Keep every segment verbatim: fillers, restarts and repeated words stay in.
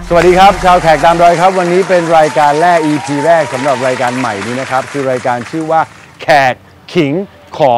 สวัสดีครับชาวแขกตามรอยครับวันนี้เป็นรายการแรก อี พี แรกสำหรับรายการใหม่นี้นะครับคือรายการชื่อว่าแขกขิงของ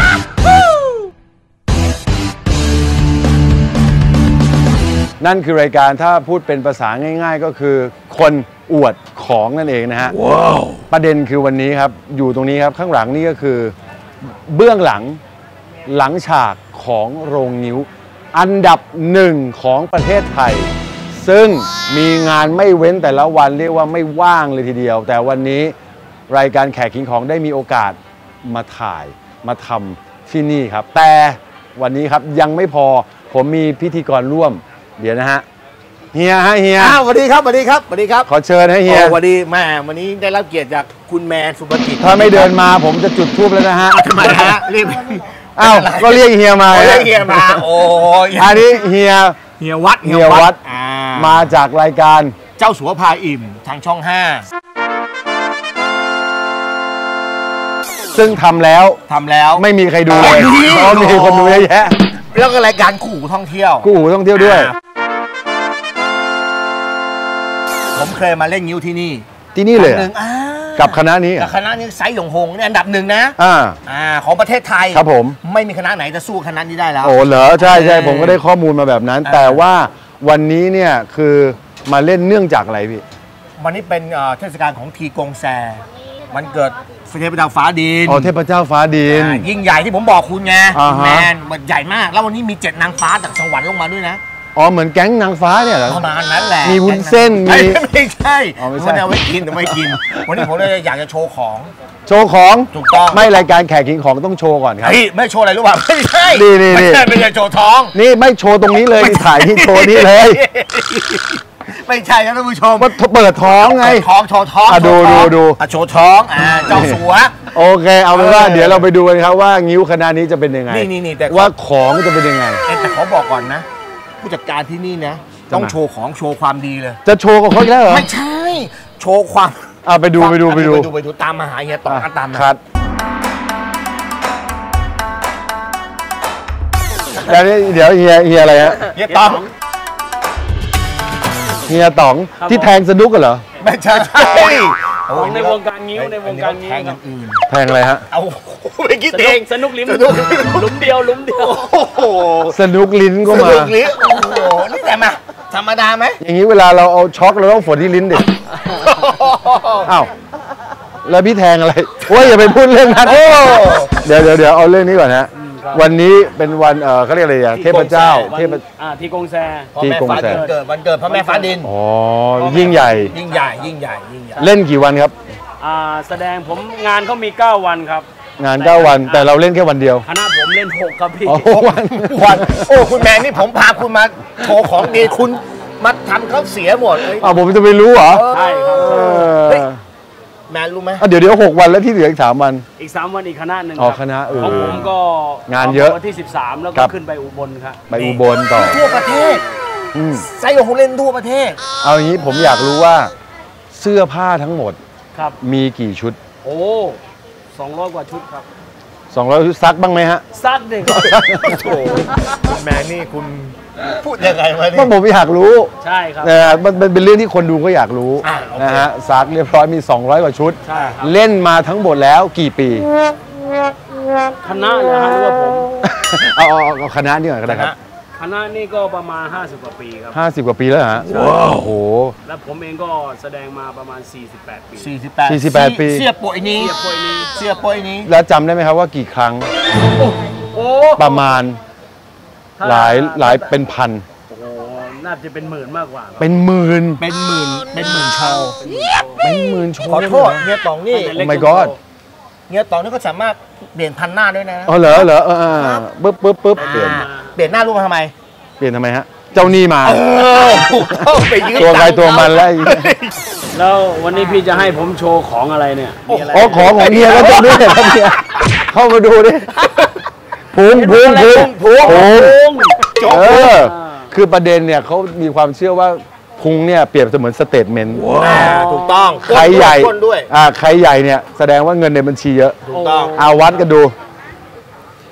นั่นคือรายการถ้าพูดเป็นภาษาง่ายๆก็คือคนอวดของนั่นเองนะฮะ wow. ประเด็นคือวันนี้ครับอยู่ตรงนี้ครับข้างหลังนี่ก็คือเบื้องหลังหลังฉากของโรงนิ้วอันดับหนึ่งของประเทศไทยซึ่งมีงานไม่เว้นแต่ละวันเรียกว่าไม่ว่างเลยทีเดียวแต่วันนี้รายการแขกขิงของได้มีโอกาสมาถ่ายมาทำที่นี่ครับแต่วันนี้ครับยังไม่พอผมมีพิธีกรร่วมเดี๋ยวนะฮะเฮียฮะเฮียอ้าวสวัสดีครับสวัสดีครับสวัสดีครับขอเชิญให้เฮียสวัสดีแม่วันนี้ได้รับเกียรติจากคุณแมนสุภกิจถ้าไม่เดินมาผมจะจุดธูปแล้วนะฮะทำไมฮะเรียกอ้าวก็เรียกเฮียมาเรียกเฮียมาโอ้ยอันนี้เฮียเฮียวัดเฮียวัดมาจากรายการเจ้าสัวพาอิ่มทางช่องห้าซึ่งทำแล้วทำแล้วไม่มีใครดูเลยเพราะมีคนดูเยอะแยะแล้วก็รายการคู่หูท่องเที่ยวคู่หูท่องเที่ยวด้วยผมเคยมาเล่นนิ้วที่นี่ที่นี่เลยกับคณะนี้กับคณะนี้ไซส์หยงฮงนี่อันดับหนึ่งนะอ่าอ่าของประเทศไทยครับผมไม่มีคณะไหนจะสู้คณะนี้ได้แล้วโอ้เหรอใช่ใช่ผมก็ได้ข้อมูลมาแบบนั้นแต่ว่าวันนี้เนี่ยคือมาเล่นเนื่องจากอะไรพี่วันนี้เป็นเทศกาลของทีกงแซมันเกิดเทพเจ้าฟ้าดินอ๋อเทพเจ้าฟ้าดินยิ่งใหญ่ที่ผมบอกคุณไงแมนมันใหญ่มากแล้ววันนี้มีเจ็ดนางฟ้าจากสวรรค์ลงมาด้วยนะอ๋อเหมือนแก๊งนางฟ้าเนี่ยเหรอประมาณนั้นแหละมีวุ้นเส้นมีไม่ใช่มันเอาไว้กินแต่ไม่กินวันนี้ผมเลยอยากจะโชว์ของโชว์ของถูกต้องไม่รายการแขกขิงของต้องโชว์ก่อนครับไม่โชว์อะไรรู้ป่ะไม่ใช่นี่นี่ไม่ใช่ไม่ใช่โชว์ท้องนี่ไม่โชว์ตรงนี้เลยถ่ายที่โชว์นี้เลยไม่ใช่ครับท่านผู้ชมว่าเปิดท้องไงท้องโชว์ท้องดูดูดูโชว์ท้องอ่าเจ้าสัวโอเคเอาเป็นว่าเดี๋ยวเราไปดูกันครับว่างิ้วคณะนี้จะเป็นยังไงนี่นี่แต่ว่าของจะเป็นยังไงแต่ขอบอกก่อนนะผู้จัดการที่นี่นะต้องโชว์ของโชว์ความดีเลยจะโชว์กับเขาอีกแล้วเหรอไม่ใช่โชว์ความอ่าไปดูไปดูไปดูไปดูไปดูตามมาหาเฮียต่อตามนะครับแล้วนี่เดี๋ยวเฮียเฮียอะไรฮะเฮียต๋องเฮียต๋องที่แทงสนุกกันเหรอไม่ใช่ของในวงการงิ้วในวงการงิ้วแทงอะไรฮะเอาไปคิดเองสนุกลิ้นลุ้มเดียวลุ้มเดียวสนุกลิ้นก็มาสนุกลิ้นโอ้โหนี่แต่มาธรรมดาไหมอย่างนี้เวลาเราเอาช็อกเราต้องฝนที่ลิ้นดิอ้าวแล้วพี่แทงอะไรโอ้ยอย่าไปพูดเรื่องนั้นเดี๋ยวเดี๋ยวเดี๋ยวเอาเรื่องนี้ก่อนฮะวันนี้เป็นวันเออเขาเรียกอะไรอ่ะเทพเจ้าเทพอ่าทีกงแซทีกงแซเกิดวันเกิดพระแม่ฟ้าดินอ๋อยิ่งใหญ่ยิ่งใหญ่ยิ่งใหญ่ยิ่งใหญ่เล่นกี่วันครับอ่าแสดงผมงานเขามีเก้าวันครับงานเก้าวันแต่เราเล่นแค่วันเดียวคณะผมเล่นหกครับพี่หกวันวันโอ้คุณแมนนี่ผมพาคุณมาโชว์ของดีคุณมาทำเขาเสียหมดอ่าผมจะไปรู้เหรอใช่ครับแมนรู้ไหมเดี๋ยวเดี๋ยวหกวันแล้วที่เหลืออีกสามวันอีกสามวันอีกคณะหนึ่งอ๋อคณะเออของผมก็งานเยอะวันที่สิบสามแล้วก็ขึ้นไปอุบลครับไปอุบลต่อทั่วประเทศไซโยโฮเล่นทั่วประเทศเอาอย่างนี้ผมอยากรู้ว่าเสื้อผ้าทั้งหมดครับมีกี่ชุดโอ้สองร้อยกว่าชุดครับสองร้อยชุดซักบ้างไหมฮะซักเด็กโอ้คุณแมนนี่คุณพูดยังไงวะนี่ผมอยากรู้ใช่ครับมันเป็นเรื่องที่คนดูก็อยากรู้นะฮะซักเรียบร้อยมีสองร้อยกว่าชุดเล่นมาทั้งหมดแล้วกี่ปีคณะเลยฮะหรือว่าผมเอาเอาคณะนี่ก่อนก็ได้ครับคณะนี่ก็ประมาณห้าสิบกว่าปีครับห้าสิบกว่าปีแล้วฮะว้าวโหแล้วผมเองก็แสดงมาประมาณสี่สิบแปดปีสี่สิบแปดสี่สิบแปดปีเสียป่วยนี้เสียป่วยนี้เสียป่วยนี้แล้วจำได้ไหมครับว่ากี่ครั้งประมาณหลายหลายเป็นพันโอ้น่าจะเป็นหมื่นมากกว่าเป็นหมื่นเป็นหมื่นเป็นหมื่นโชว์เป็นหมื่นโชว์ขอโทษเฮียต๋องนี่โอ้ my god เฮียต๋องนี่ก็สามารถเปลี่ยนพันหน้าด้วยนะอ๋อเหรอเหรอเออปึ๊บปึ๊บปึ๊บเปลี่ยนเปลี่ยนหน้ารูปมาทำไมเปลี่ยนทำไมฮะเจ้านี่มาตัวใครตัวมันแล้วแล้ววันนี้พี่จะให้ผมโชว์ของอะไรเนี่ยอ๋อของของเฮียก็จะด้วยครับเฮียเข้ามาดูดิพุงพุงพุงพุงพุงเออคือประเด็นเนี่ยเขามีความเชื่อว่าพุงเนี่ยเปรียบเสมือนสเตทเมนต์ถูกต้องใครใหญ่อ่าใครใหญ่เนี่ยแสดงว่าเงินในบัญชีเยอะถูกต้องเอาวัดกันดู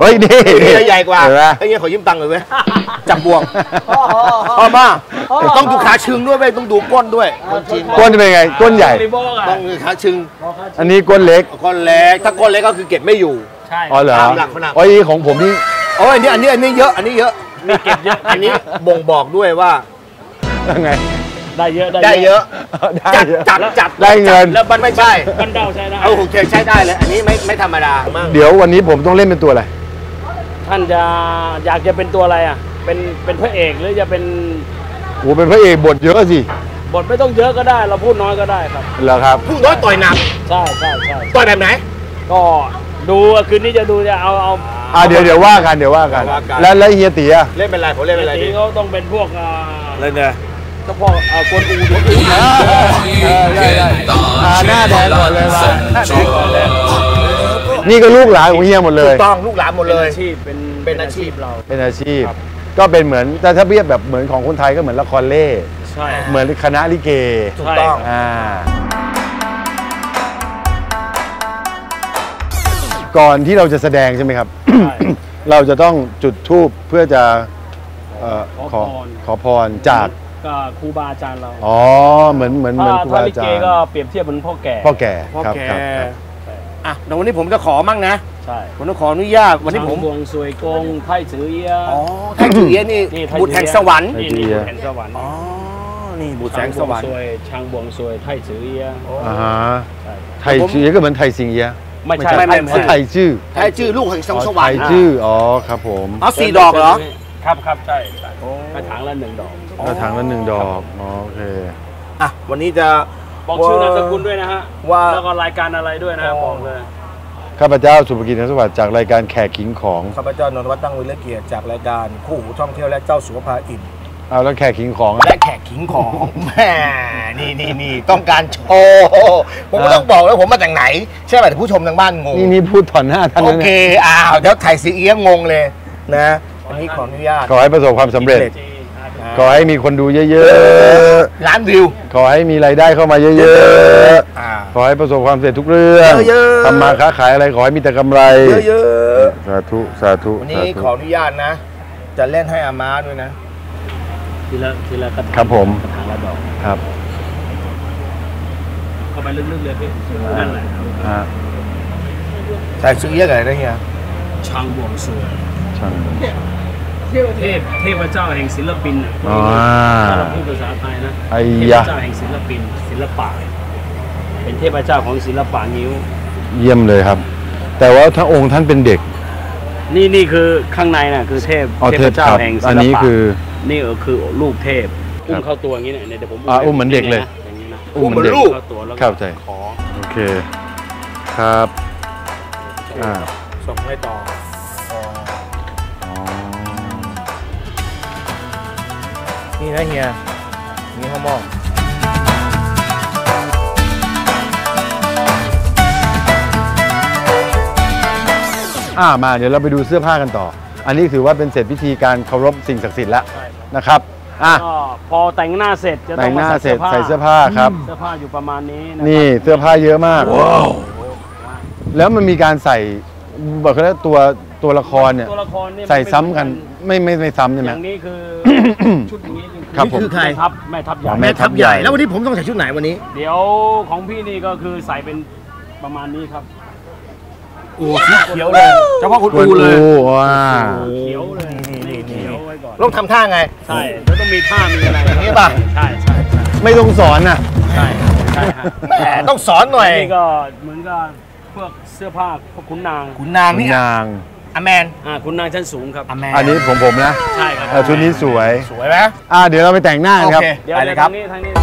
เฮ้ยนี่เฮียใหญ่กว่าเห็นไหมไอ้เฮียขอยืมตังค์หน่อยเว้ยจับบ่วงพ่อมาต้องดูขาชึงด้วยเว้ยต้องดูก้นด้วยคนจีนก้นจะเป็นไงก้นใหญ่ต้องดูขาชึงอันนี้ก้นเล็กก้นเล็กถ้าก้นเล็กก็คือเก็บไม่อยู่ใช่อ๋อเหรอตามหลักพนักอ๋อของผมนี่โอ้ยอันนี้อันนี้อันนี้เยอะอันนี้เยอะมีเก็บเยอะอันนี้บ่งบอกด้วยว่ายังไงได้เยอะได้เยอะได้จัดเยอะจัดจัดได้เงินแล้วบันไม่ใช่บันเดาใช้ได้เอาโอเคใช้ได้เลยอันนี้ไม่ไม่ธรรมดามากเดี๋ยววันนี้ผมต้องเล่นเป็นตัวอะไรท่านจะอยากจะเป็นตัวอะไรอ่ะเป็นเป็นพระเอกหรือจะเป็นโอ้เป็นพระเอกบทเยอะสิบทไม่ต้องเยอะก็ได้ เราพูดน้อยก็ได้ครับเหรอครับผู้น้อยต่อยหนักใช่ใช่ใช่ต่อยแบบไหนก็ดูคืนนี้จะดูจะเอาเอาอ่าเดี๋ยวเดี๋ยวว่ากันเดี๋ยวว่ากันว่ากันแล้วแล้วเฮียเตี๋ยเล่นเป็นไรผมเล่นเป็นไรทีดีเขาต้องเป็นพวกอ่าเล่นเนี่ยก็พวกอ่ากวนอูดูอูได้ได้หน้าแดงก่อนเลยว่ะนี่ก็ลูกหลานของเฮียหมดเลยต้องลูกหลานหมดเป็นเลยอาชีพเป็นเป็นอาชีพเราเป็นอาชีพ ก็เป็นเหมือนแต่ถ้าเทียบแบบเหมือนของคนไทยก็เหมือนละครเล่ใช่เหมือนคณะลิเกถูกต้องอ่าก่อนที่เราจะแสดงใช่ไหมครับใช่เราจะต้องจุดธูปเพื่อจะเอ่อขขออพรขอพรจากก็ครูบาอาจารย์เราอ๋อเหมือนเหมือนเหมือนถ้าครูถ้าบาลิอาจาเกรย์ก็เปรียบเทียบเหมือนพ่อแก่พ่อแก่พ่อครับแกครับครับอ่ะเดี๋ยววันนี้ผมจะขอมั่งนะใช่ผมต้องขออนุญาตวันนี้ผมบวงสวยกงไทยสือเอียอ๋อไทยจือเอี้ยนี่นี่ไทยบุตรแห่งสวรรค์นี่นี่บุตรแห่งสวรรค์อ๋อนี่บุตรแห่งสวรรค์ช่างบวงสวยไทยสือเอียอ่าฮะใช่ไทยชื่อก็เหมือนไทยสิงเอียะไม่ใช่ไม่ไม่อ๋อไทยชื่อไทยจือลูกแห่งสวรรไทค์ยชื่ออ๋อครับผมเอาสี่ดอกเหรอครับครับใช่ใช่กระถางละหนึ่งดอกกระถางละหนึ่งดอกอ๋อโอเคอ่ะวันนี้จะบอกชื่อนามสกุลด้วยนะฮะว่าแล้วก็รายการอะไรด้วยนะฮะอ๋อบอกเลยข้าพเจ้าสุภกิจนสวัสดิ์จากรายการแขกขิงของข้าพเจ้านนทวัฒน์ตั้งวิเลเกียรติจากรายการคู่หูท่องเที่ยวและเจ้าสุขภาอิ่มเอาแล้วแขกขิงของและแขกขิงของ แหมนี่นี่นี่ต้องการโชว์ผมก็ต้องบอกแล้วผมมาจากไหนใช่ไหมแต่ผู้ชมทางบ้านงงนี่นี่พูดถอนหน้าท่านโอแล้วเคเนี่ยอ้าวเดี๋ยวไทยซีเอี้ยงงงเลยนะวันนี้ขออนุญาตขอให้ประสบความสำเร็จ ขอให้มีคนดูเยอะล้านวิวๆ ขอให้มีรายได้เข้ามาเยอะอ่าๆ ขอให้ประสบความสำเร็จทุกเรื่องเยอะๆทำมาค้าขายอะไรขอให้มีแต่กำไรเยอะสาธุสาธุๆวันสานี้ธุขออนุญาตนะ จะเล่นให้อาม่าด้วยนะทีละทีละกระถางครับผมกระถางละดอกครับเข้าไปลึกๆเลยพี่นั่นแหละอ่าใส่ซีเอี้ยงอะไรนะเฮียช่างบวงสรวงช่างเทพเทพเจ้าแห่งศิลปินน่ะอ๋อถ้าเราพูดภาษาไทยนะไอ้เทพยะเจ้าแห่งศิลปิน ศิลปะเป็นเทพเจ้าของศิลปะนิ้วเยี่ยมเลยครับ แต่ว่าถ้าองค์ท่านเป็นเด็กนี่นี่คือข้างในน่ะคือเทพอ๋อเทพเจ้าครับแห่งศิลปะอันนี้คือนี่ก็คือลูกเทพอุ้ครัมบเข้าตัวอย่างนี้เนี่ยเดี๋ยวผมอ่าอุ้มเหมือนเด็กเลยอย่างนี้นะอุ้มเหมือนเด็กเข้าตัวแล้วก็เข้าใจขอโอเค ครับอ่าส่งให้ต่ออ๋ออ๋อนี่นะเฮียนี่ข้าวหม้ออ่ามาเดี๋ยวเราไปดูเสื้อผ้ากันต่อ อันนี้ถือว่าเป็นเสร็จพิธีการเคารพสิ่งศักดิ์สิทธิ์แล้วนะครับอ่ะก็พอแต่งหน้าเสร็จจะต้แต่องงหมาน้าเสร็จใส่ใส่เสื้อผ้าครับเสื้อผ้าอยู่ประมาณนี้ะครับนี่เสื้อผ้าเยอะมากแล้วมันมีการใส่บอกว่าตัวตัวละครเนี่ยตัวละครเนี่ยใส่ซ้ำกันไม่ไม่ไม่ซ้ำใช่ไหมอย่างนี้คือ ชุดอย่างนี้ครับผมนี่คือใครทัพแม่ทัพใหญ่แม่ทัพใหญ่แล้ววันนี้ผมต้องใส่ชุดไหนวันนี้เดี๋ยวของพี่นี่ก็คือใส่เป็นประมาณนี้ครับโอ้สีเขียวเลยเฉพาะคุณกวนอูเลยอูว้าเขียวเลยนี่นี่นี่เขียวไว้ก่อนต้องทำท่าไงใช่แล้วต้องมีท่ามีอะไรอย่างนี้ป่ะใช่ใช่ใช่ไม่ต้องสอนน่ะใช่ใช่ฮะแหมต้องสอนหน่อยนี่ก็เหมือนกับพวกเสื้อผ้าพวกขุนนางขุนนางนี่นางอแมนอ่าขุนนางชั้นสูงครับอแมนอันนี้ผมผมนะใช่ครับเออชุดนี้สวยสวยไหมอ่าเดี๋ยวเราไปแต่งหน้ากันโอครับเคเดี๋ยวไปเลเดี๋ยยว ครัทาบงนี้ทางนี้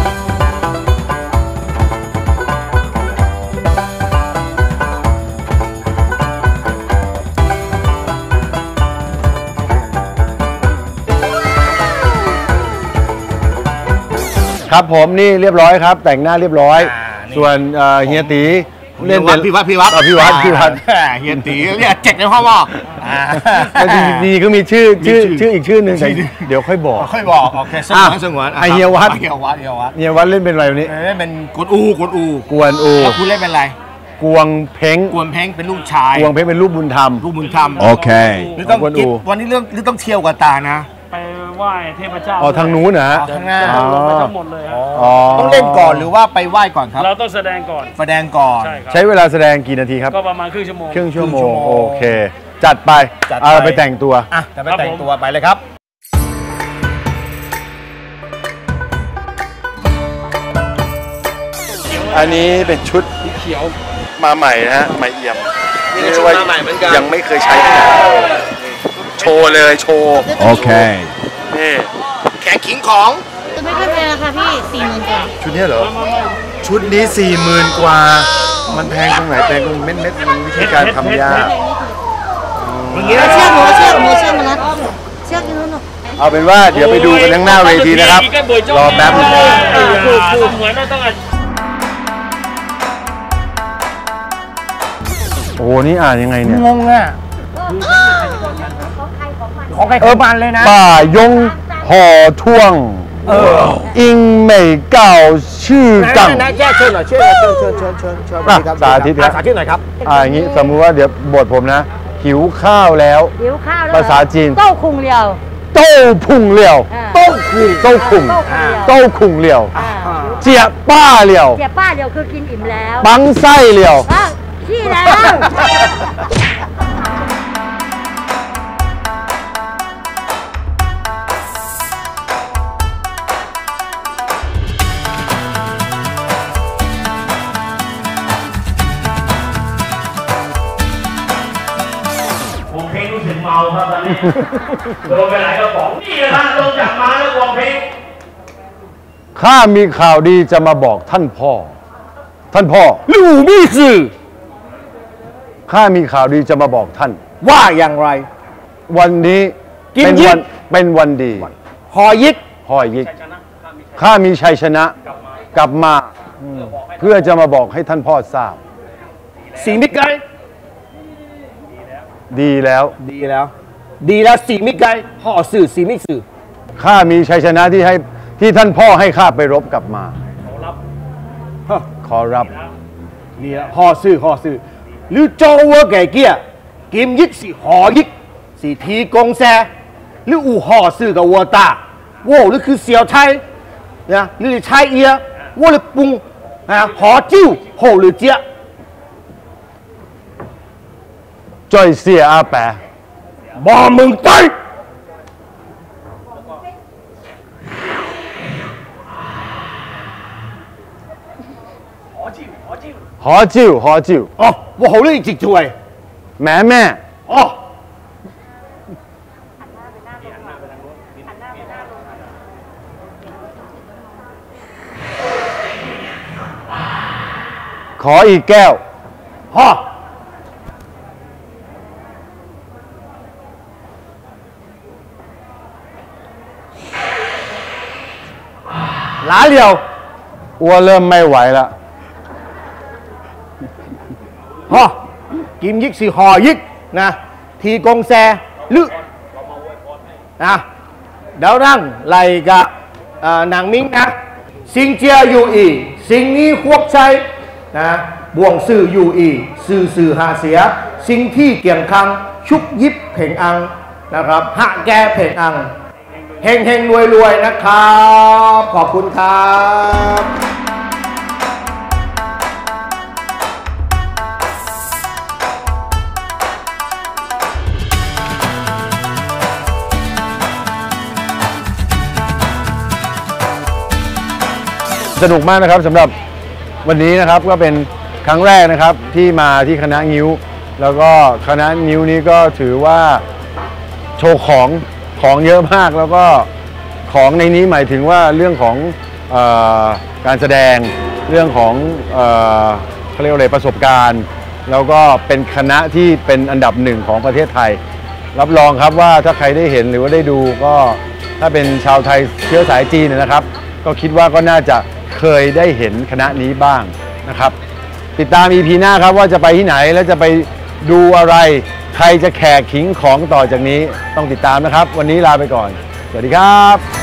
ครับผมนี่เรียบร้อยครับ แต่งหน้าเรียบร้อยอ่านี่ส่วนเอ่อเฮียตีเล่นเป็นพี่วัดพี่วัดอ่าพี่วัดพี่วัดอ่าเฮียตีเรียกเจ็ดในห้องหม้ออ่าแล้วจริงๆก็มีชื่อชื่อมีชื่อชื่ออีกชื่อหนึ่งแต่เดี๋ยวค่อยบอกค่อยบอกโอเคสงวนอ่ะสงวนไอ้เฮียวัดเฮียวัดเฮียวัดเฮียวัดเล่นเป็นอะไรวันนี้เล่นเป็นกวนอูกวนอูกวนอูแล้วคุณเล่นเป็นอะไรกวงเพ้งกวนเพ้งเป็นลูกชายกวงเพ้งเป็นลูกบุญธรรมลูกบุญธรรมโอเคหรือต้องกวนคิดอูวันนี้เรื่องหรือต้องเที่ยวกับตานะไปไหว้เทพเจ้าอ๋อทางนู้นนะฮะข้างหน้าจะลงไปทั้งหมดเลยฮะอ๋อต้องเล่นก่อนหรือว่าไปไหว้ก่อนครับเราต้องแสดงก่อนแสดงก่อนใช่ครับใช้เวลาแสดงกี่นาทีครับก็ประมาณครึ่งชั่วโมงครึ่งชั่วโมครึ่งงชั่วโมงโอเค จัดไปจัดไปเอาเราไปแต่งตัวอ่ะจะไปครับแต่งผมตัวไปเลยครับอันนี้เป็นชุดเขียวมาใหม่นะฮะใหม่เอี่ยมนี่ก็ชุดมาใหม่เหมือนกันยังไม่เคยใช้ที่ไหนโชว์เลยโชว์โอเคนี่แขกขิงของจะไม่ค่อยแพงค่ะพี่สี่หมื่นกว่าชุดนี้เหรอ ชุดนี้สี่หมื่นกว่า มันแพงตรงไหนแพงตรงเม็ดเม็ดมันวิธีการทำยากอย่างนี้เอานะเชือกหนูเอาเชือกหนูเอาเชือกมารัดเชือกอยู่นู้นหนูเอาเป็นว่าเดี๋ยวไปดูกันข้างหน้าเวทีนะครับ รอแป๊บนึงถูกถูกเหมือนเราต้องโอ้โหนี่อ่านยังไงเนี่ยงงอ่ะของใครของมันเลยนะป่ายงห่อท่วงเอออิงเหม่เก่าชื่อกังนายแจ้เชิญหน่อยเชิญเชิญเชิญเชิญเชิญเชิญอ่ะครับสาธิตครับอ่ะสาธิตหน่อยครับอ่าอย่างนี้สมมุติว่าเดี๋ยวบทผมนะ หิวข้าวแล้วหิวข้าวแล้วภาษาจีนเต้าคุงเลียวโต้พุ่งเหลียวอ่าโต้คุงโต้คุงเต้าคุงเลียวโต้คุงเหลียวอ่าเจียป้าเหลียวเสียป้าเดียวคือกินอิ่มแล้วบังไส้เหลียวอ่ะขี้แล้วผมเพลงรู้สึกเมาครับตอนนี้ โดนไปหลายกระป๋องนี่นะฮะลงจากม้าแล้ววงเพลงข้ามีข่าวดีจะมาบอกท่านพ่อ ท่านพ่อลู่มี่สื่อข้ามีข่าวดีจะมาบอกท่านว่าอย่างไรวันนี้กินเป็นยิวักเป็นวันดีหอยิกพ่อยิกข้ามีชัยชนะกลับมาเพื่อจะมาบอกให้ท่านพ่อทราบสีมิตรไกดีแล้วดีแล้ว ดีแล้วสีมิตรไกห่อสื่อสีมิตรสื่อข้ามีชัยชนะที่ให้ที่ท่านพ่อให้ข้าไปรบกลับมาฮะขอรับดีแล้วห่อสื่อห่อสื่อหรือโจวแก่เกี้ยกิมยิกสีหอยิกสีทีกงแซหรืออู่ห่อสื่อกับวัวตาวัวหรือคือเสี่ยวไทยนะหรือไทยเอียวัวหรือปุงนะหอจิ้วโหหรือเจี๊ยจ้อยเสียอาแปะบ่มึงไปหอจิ้วหอจิ้วอ๋อวัวโหหรือจิกช่วยแม่แม่อ๋อขออีกแก้วฮะหลาเหลียวอ้วนเริ่มไม่ไหวแล้วฮะกิมยิกสีหอยิกนะ ทีกงแซลึนะเดี๋ยวนั่งไหลกับเอ่อนางมิ้งนะ สิงเจียอยู่อีสิงนี้พวกใช้นะบ่วงสื่ออยู่อีสื่อสื่อหาเสีย สิ่งที่เกี่ยงคัง ชุกยิบเพ่งอังนะครับหะแกเพ่งอังเฮงเฮงรวยรวยนะครับ ขอบคุณครับสนุกมากนะครับสำหรับวันนี้นะครับก็เป็นครั้งแรกนะครับที่มาที่คณะงิ้ว แล้วก็คณะงิ้วนี้ก็ถือว่าโชว์ของของเยอะมากแล้วก็ของในนี้หมายถึงว่าเรื่องของเออการแสดงเรื่องของเออเขาเรียกว่าอะไรประสบการณ์ แล้วก็เป็นคณะที่เป็นอันดับหนึ่งของประเทศไทย รับรองครับว่าถ้าใครได้เห็นหรือว่าได้ดูก็ถ้าเป็นชาวไทยเชื้อสายจีนนะครับ ก็คิดว่าก็น่าจะเคยได้เห็นคณะนี้บ้างนะครับ ติดตาม อี พี หน้าครับว่าจะไปที่ไหนและจะไปดูอะไร ใครจะแขกขิงของต่อจากนี้ต้องติดตามนะครับ วันนี้ลาไปก่อน สวัสดีครับ